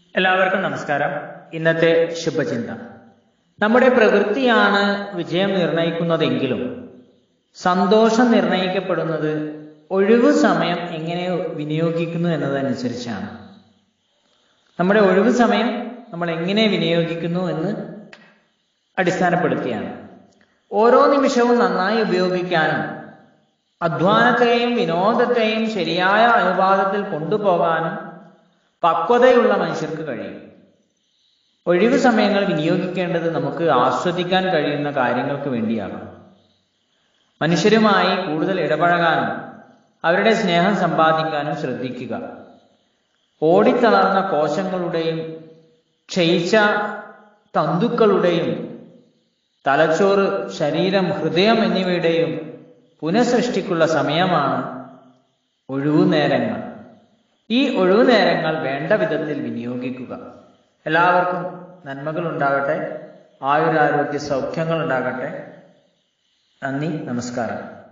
എല്ലാവർക്കും നമസ്കാരം. ഇന്നത്തെ ശുഭചിന്ത. നമ്മുടെ പ്രവൃത്തിയാണ് വിജയം നിർണയിക്കുന്നതെങ്കിലും സന്തോഷം നിർണയിക്കപ്പെടുന്നത് ഒഴിവു സമയം എങ്ങനെ വിനിയോഗിക്കുന്നു എന്നതനുസരിച്ചാണ്. നമ്മുടെ ഒഴിവു സമയം നമ്മൾ എങ്ങനെ വിനിയോഗിക്കുന്നു എന്ന് അടിസ്ഥാനപ്പെടുത്തിയാണ്. ഓരോ നിമിഷവും നന്നായി ഉപയോഗിക്കാനും അധ്വാനത്തെയും വിനോദത്തെയും ശരിയായ അനുപാതത്തിൽ കൊണ്ടുപോകാനും പക്വതയുള്ള മനുഷ്യർക്ക് കഴിയും. ഒഴിവു സമയങ്ങൾ വിനിയോഗിക്കേണ്ടത് നമുക്ക് ആസ്വദിക്കാൻ കഴിയുന്ന കാര്യങ്ങൾക്ക് വേണ്ടിയാണ്. മനുഷ്യരുമായി കൂടുതൽ ഇടപഴകാനും അവരുടെ സ്നേഹം സമ്പാദിക്കാനും ശ്രദ്ധിക്കുക. ഓടിത്തളർന്ന കോശങ്ങളുടെയും ക്ഷയിച്ച തന്തുക്കളുടെയും തലച്ചോറ്, ശരീരം, ഹൃദയം എന്നിവയുടെയും പുനഃസൃഷ്ടിക്കുള്ള സമയമാണ് ഒഴിവുനേരങ്ങൾ. ഈ ഒഴിവുനേരങ്ങൾ വേണ്ട വിധത്തിൽ വിനിയോഗിക്കുക. എല്ലാവർക്കും നന്മകൾ ഉണ്ടാകട്ടെ, ആയുരാരോഗ്യ സൗഖ്യങ്ങൾ ഉണ്ടാകട്ടെ. നന്ദി, നമസ്കാരം.